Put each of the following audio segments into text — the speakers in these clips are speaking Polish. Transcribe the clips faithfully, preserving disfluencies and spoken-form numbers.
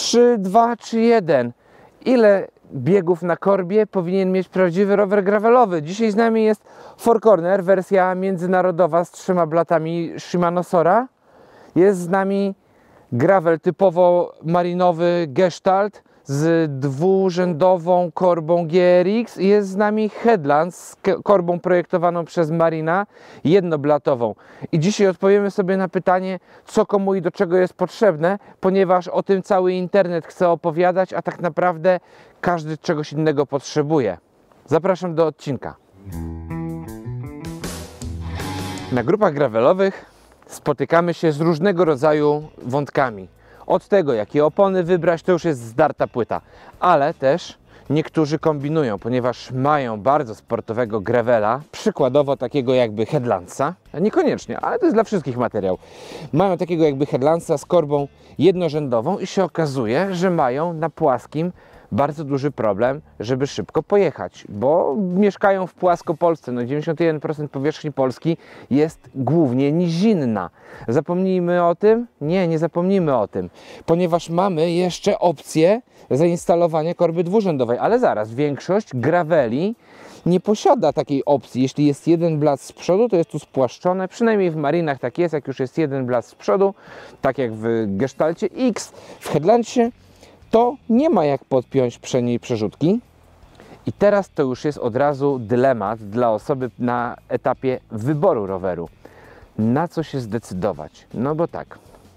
trzy, dwa czy jeden. Ile biegów na korbie powinien mieć prawdziwy rower gravelowy? Dzisiaj z nami jest Four Corner, wersja międzynarodowa z trzema blatami Shimano Sora. Jest z nami gravel typowo marinowy Gestalt z dwurzędową korbą G R X i jest z nami Headland z korbą projektowaną przez Marina, jednoblatową. I dzisiaj odpowiemy sobie na pytanie, co komu i do czego jest potrzebne, ponieważ o tym cały internet chce opowiadać, a tak naprawdę każdy czegoś innego potrzebuje. Zapraszam do odcinka. Na grupach gravelowych spotykamy się z różnego rodzaju wątkami. Od tego, jakie opony wybrać, to już jest zdarta płyta, ale też niektórzy kombinują, ponieważ mają bardzo sportowego gravela, przykładowo takiego jakby Headlandsa, niekoniecznie, ale to jest dla wszystkich materiał. Mają takiego jakby Headlandsa z korbą jednorzędową i się okazuje, że mają na płaskim bardzo duży problem, żeby szybko pojechać, bo mieszkają w Płaskopolsce. No dziewięćdziesiąt jeden procent powierzchni Polski jest głównie nizinna. Zapomnijmy o tym? Nie, nie zapomnijmy o tym, ponieważ mamy jeszcze opcję zainstalowania korby dwurzędowej, ale zaraz, większość graveli nie posiada takiej opcji. Jeśli jest jeden blat z przodu, to jest tu spłaszczone, przynajmniej w marinach tak jest, jak już jest jeden blat z przodu, tak jak w Gestalcie X, w Headlandsie, to nie ma jak podpiąć przedniej przerzutki. I teraz to już jest od razu dylemat dla osoby na etapie wyboru roweru. Na co się zdecydować? No bo tak,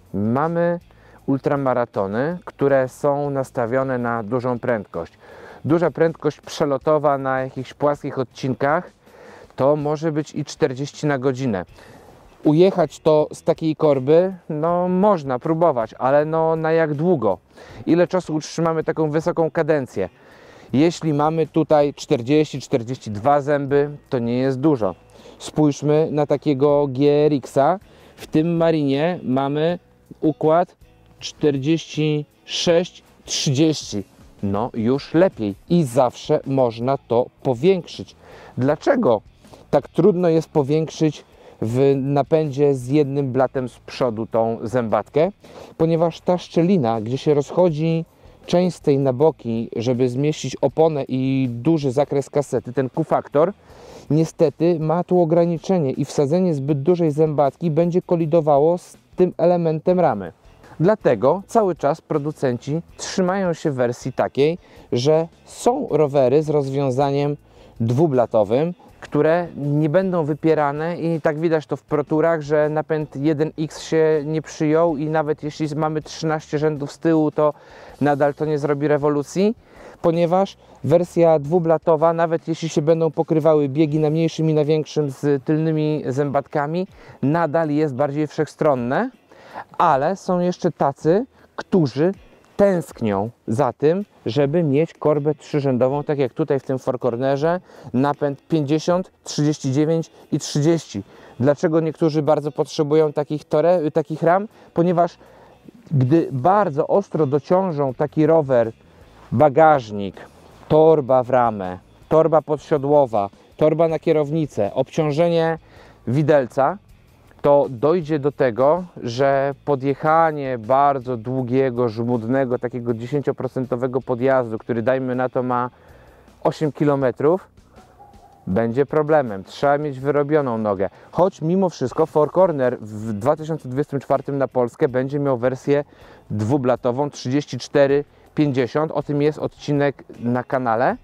mamy ultramaratony, które są nastawione na dużą prędkość. Duża prędkość przelotowa na jakichś płaskich odcinkach to może być i czterdzieści na godzinę. Ujechać to z takiej korby, no można próbować, ale no na jak długo? Ile czasu utrzymamy taką wysoką kadencję? Jeśli mamy tutaj czterdzieści czterdzieści dwa zęby, to nie jest dużo. Spójrzmy na takiego G R X-a. W tym marinie mamy układ czterdzieści sześć trzydzieści. No już lepiej i zawsze można to powiększyć. Dlaczego tak trudno jest powiększyć w napędzie z jednym blatem z przodu tą zębatkę? Ponieważ ta szczelina, gdzie się rozchodzi część z tej na boki, żeby zmieścić oponę i duży zakres kasety, ten Q-faktor, niestety ma tu ograniczenie i wsadzenie zbyt dużej zębatki będzie kolidowało z tym elementem ramy. Dlatego cały czas producenci trzymają się wersji takiej, że są rowery z rozwiązaniem dwublatowym, które nie będą wypierane i tak widać to w proturach, że napęd jeden X się nie przyjął i nawet jeśli mamy trzynaście rzędów z tyłu, to nadal to nie zrobi rewolucji, ponieważ wersja dwublatowa, nawet jeśli się będą pokrywały biegi na mniejszym i na większym z tylnymi zębatkami, nadal jest bardziej wszechstronne, ale są jeszcze tacy, którzy tęsknią za tym, żeby mieć korbę trzyrzędową, tak jak tutaj w tym Four Cornerze, napęd pięćdziesiąt, trzydzieści dziewięć i trzydzieści. Dlaczego niektórzy bardzo potrzebują takich, tore, takich ram? Ponieważ gdy bardzo ostro dociążą taki rower, bagażnik, torba w ramę, torba podsiodłowa, torba na kierownicę, obciążenie widelca, to dojdzie do tego, że podjechanie bardzo długiego, żmudnego, takiego dziesięcioprocentowego podjazdu, który dajmy na to ma osiem kilometrów, będzie problemem. Trzeba mieć wyrobioną nogę. Choć mimo wszystko Four Corner w dwa tysiące dwudziestym czwartym na Polskę będzie miał wersję dwublatową trzydzieści cztery pięćdziesiąt. O tym jest odcinek na kanale.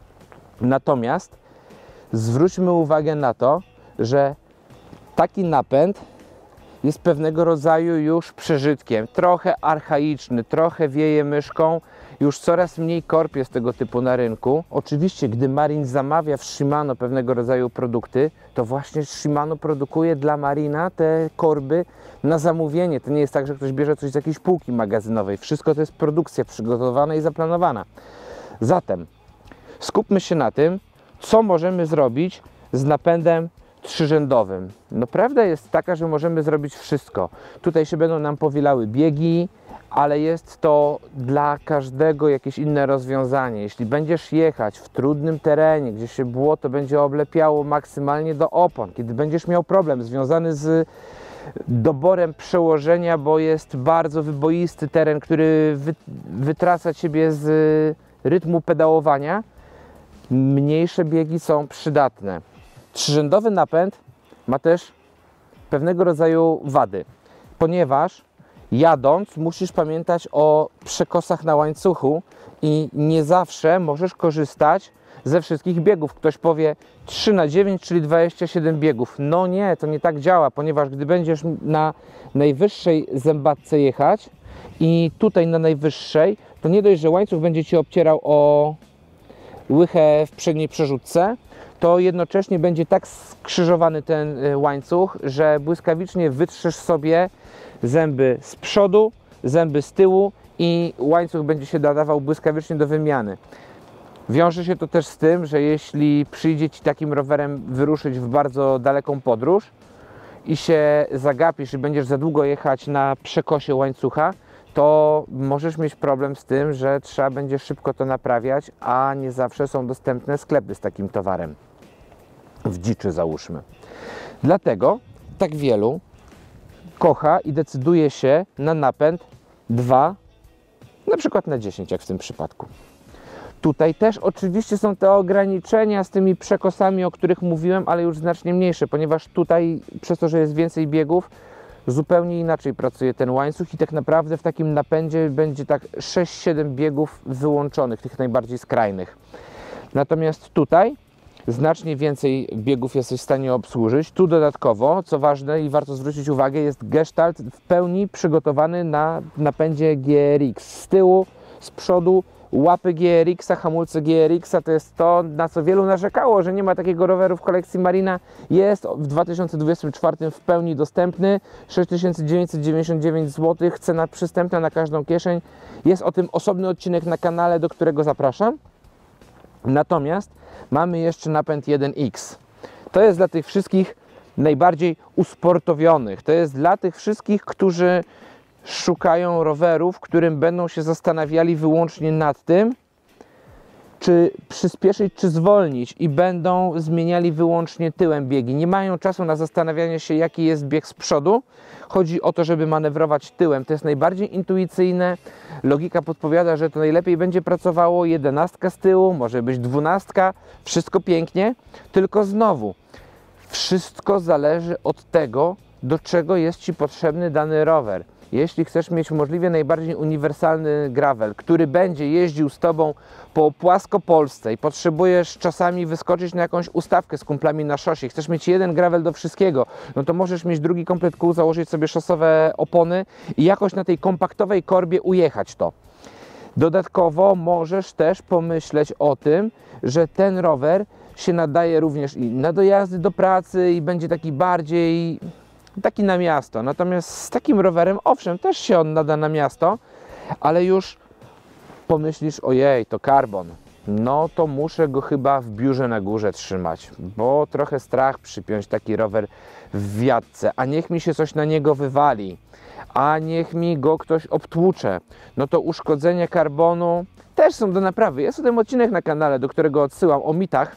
Natomiast zwróćmy uwagę na to, że taki napęd jest pewnego rodzaju już przeżytkiem, trochę archaiczny, trochę wieje myszką, już coraz mniej korb jest tego typu na rynku. Oczywiście, gdy Marin zamawia w Shimano pewnego rodzaju produkty, to właśnie Shimano produkuje dla Marina te korby na zamówienie. To nie jest tak, że ktoś bierze coś z jakiejś półki magazynowej. Wszystko to jest produkcja przygotowana i zaplanowana. Zatem skupmy się na tym, co możemy zrobić z napędem trzyrzędowym. No prawda jest taka, że możemy zrobić wszystko. Tutaj się będą nam powielały biegi, ale jest to dla każdego jakieś inne rozwiązanie. Jeśli będziesz jechać w trudnym terenie, gdzie się błoto będzie oblepiało maksymalnie do opon, kiedy będziesz miał problem związany z doborem przełożenia, bo jest bardzo wyboisty teren, który wy, wytraca Ciebie z rytmu pedałowania. Mniejsze biegi są przydatne. Trzyrzędowy napęd ma też pewnego rodzaju wady, ponieważ jadąc musisz pamiętać o przekosach na łańcuchu i nie zawsze możesz korzystać ze wszystkich biegów. Ktoś powie trzy na dziewięć, czyli dwadzieścia siedem biegów. No nie, to nie tak działa, ponieważ gdy będziesz na najwyższej zębatce jechać i tutaj na najwyższej, to nie dość, że łańcuch będzie Ci obcierał o łychę w przedniej przerzutce, to jednocześnie będzie tak skrzyżowany ten łańcuch, że błyskawicznie wytrzesz sobie zęby z przodu, zęby z tyłu i łańcuch będzie się nadawał błyskawicznie do wymiany. Wiąże się to też z tym, że jeśli przyjdzie Ci takim rowerem wyruszyć w bardzo daleką podróż i się zagapisz i będziesz za długo jechać na przekosie łańcucha, to możesz mieć problem z tym, że trzeba będzie szybko to naprawiać, a nie zawsze są dostępne sklepy z takim towarem. W dziczy załóżmy. Dlatego tak wielu kocha i decyduje się na napęd dwa, na przykład na dziesięć, jak w tym przypadku. Tutaj też oczywiście są te ograniczenia z tymi przekosami, o których mówiłem, ale już znacznie mniejsze, ponieważ tutaj przez to, że jest więcej biegów, zupełnie inaczej pracuje ten łańcuch i tak naprawdę w takim napędzie będzie tak sześć siedem biegów wyłączonych, tych najbardziej skrajnych. Natomiast tutaj znacznie więcej biegów jesteś w stanie obsłużyć. Tu dodatkowo, co ważne i warto zwrócić uwagę, jest gestalt w pełni przygotowany na napędzie G R X. Z tyłu, z przodu łapy G R X-a, hamulce G R X-a to jest to, na co wielu narzekało, że nie ma takiego roweru w kolekcji Marina. Jest w dwa tysiące dwudziestym czwartym w pełni dostępny, sześć tysięcy dziewięćset dziewięćdziesiąt dziewięć złotych, cena przystępna na każdą kieszeń. Jest o tym osobny odcinek na kanale, do którego zapraszam. Natomiast mamy jeszcze napęd jeden X. To jest dla tych wszystkich najbardziej usportowionych. To jest dla tych wszystkich, którzy szukają roweru, w którym będą się zastanawiali wyłącznie nad tym, czy przyspieszyć, czy zwolnić i będą zmieniali wyłącznie tyłem biegi. Nie mają czasu na zastanawianie się, jaki jest bieg z przodu. Chodzi o to, żeby manewrować tyłem. To jest najbardziej intuicyjne. Logika podpowiada, że to najlepiej będzie pracowało jedenastka z tyłu, może być dwunastka. Wszystko pięknie, tylko znowu wszystko zależy od tego, do czego jest Ci potrzebny dany rower. Jeśli chcesz mieć możliwie najbardziej uniwersalny gravel, który będzie jeździł z Tobą po Płaskopolsce i potrzebujesz czasami wyskoczyć na jakąś ustawkę z kumplami na szosie, chcesz mieć jeden gravel do wszystkiego, no to możesz mieć drugi komplet kół, założyć sobie szosowe opony i jakoś na tej kompaktowej korbie ujechać to. Dodatkowo możesz też pomyśleć o tym, że ten rower się nadaje również i na dojazdy do pracy i będzie taki bardziej... taki na miasto. Natomiast z takim rowerem, owszem, też się on nada na miasto, ale już pomyślisz, ojej, to karbon, no to muszę go chyba w biurze na górze trzymać, bo trochę strach przypiąć taki rower w wiatce, a niech mi się coś na niego wywali, a niech mi go ktoś obtłucze. No to uszkodzenia karbonu też są do naprawy. Jest o tym odcinek na kanale, do którego odsyłam, o mitach.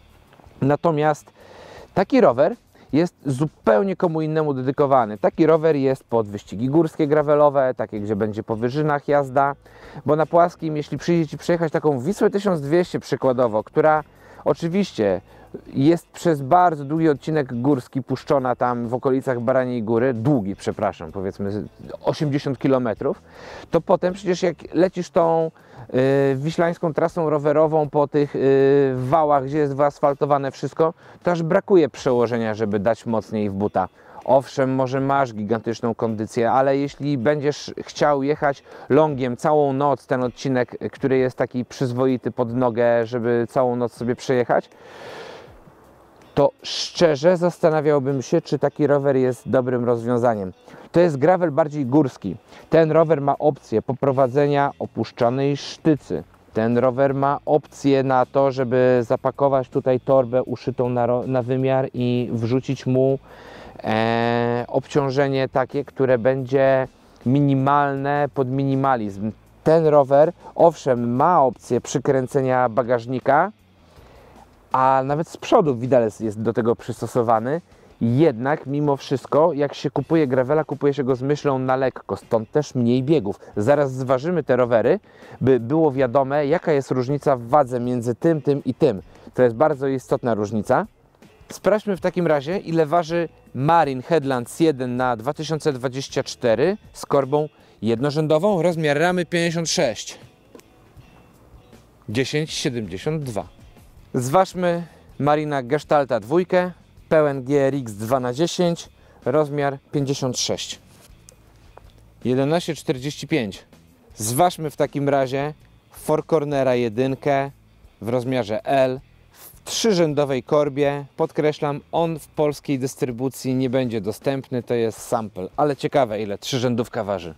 Natomiast taki rower jest zupełnie komu innemu dedykowany. Taki rower jest pod wyścigi górskie, gravelowe, takie, gdzie będzie po wyżynach jazda, bo na płaskim, jeśli przyjdzie Ci przejechać taką Wisłę tysiąc dwieście przykładowo, która oczywiście jest przez bardzo długi odcinek górski puszczona tam w okolicach Baraniej Góry, długi, przepraszam, powiedzmy osiemdziesiąt kilometrów, to potem przecież jak lecisz tą y, wiślańską trasą rowerową po tych y, wałach, gdzie jest wyasfaltowane wszystko, to aż brakuje przełożenia, żeby dać mocniej w buta. Owszem, może masz gigantyczną kondycję, ale jeśli będziesz chciał jechać longiem całą noc, ten odcinek, który jest taki przyzwoity pod nogę, żeby całą noc sobie przejechać, to szczerze zastanawiałbym się, czy taki rower jest dobrym rozwiązaniem. To jest gravel bardziej górski. Ten rower ma opcję poprowadzenia opuszczonej sztycy. Ten rower ma opcję na to, żeby zapakować tutaj torbę uszytą na, na wymiar i wrzucić mu e, obciążenie takie, które będzie minimalne pod minimalizm. Ten rower, owszem, ma opcję przykręcenia bagażnika, a nawet z przodu widelec jest do tego przystosowany Jednak mimo wszystko, jak się kupuje gravela, kupuje się go z myślą na lekko, stąd też mniej biegów. Zaraz zważymy te rowery, by było wiadome, jaka jest różnica w wadze między tym, tym i tym. To jest bardzo istotna różnica. Sprawdźmy w takim razie, ile waży Marine Headlands jeden na dwa tysiące dwadzieścia cztery z korbą jednorzędową, rozmiar ramy pięćdziesiąt sześć, dziesięć siedemdziesiąt dwa. Zważmy Marina Gestalta dwa, pełen G R X dwa na dziesięć, rozmiar pięćdziesiąt sześć, jedenaście czterdzieści pięć. Zważmy w takim razie Four Cornera jeden w rozmiarze L, w trzyrzędowej korbie. Podkreślam, on w polskiej dystrybucji nie będzie dostępny, to jest sample, ale ciekawe, ile trzyrzędówka waży.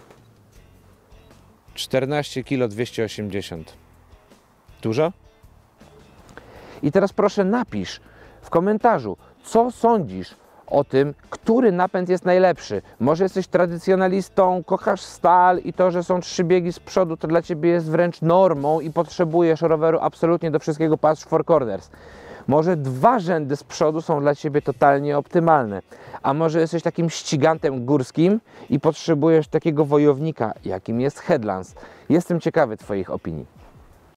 czternaście kilo dwieście osiemdziesiąt. Dużo? I teraz proszę napisz w komentarzu, co sądzisz o tym, który napęd jest najlepszy. Może jesteś tradycjonalistą, kochasz stal i to, że są trzy biegi z przodu, to dla Ciebie jest wręcz normą i potrzebujesz roweru absolutnie do wszystkiego, patrz Four Corners. Może dwa rzędy z przodu są dla Ciebie totalnie optymalne. A może jesteś takim ścigantem górskim i potrzebujesz takiego wojownika, jakim jest Headlands. Jestem ciekawy Twoich opinii.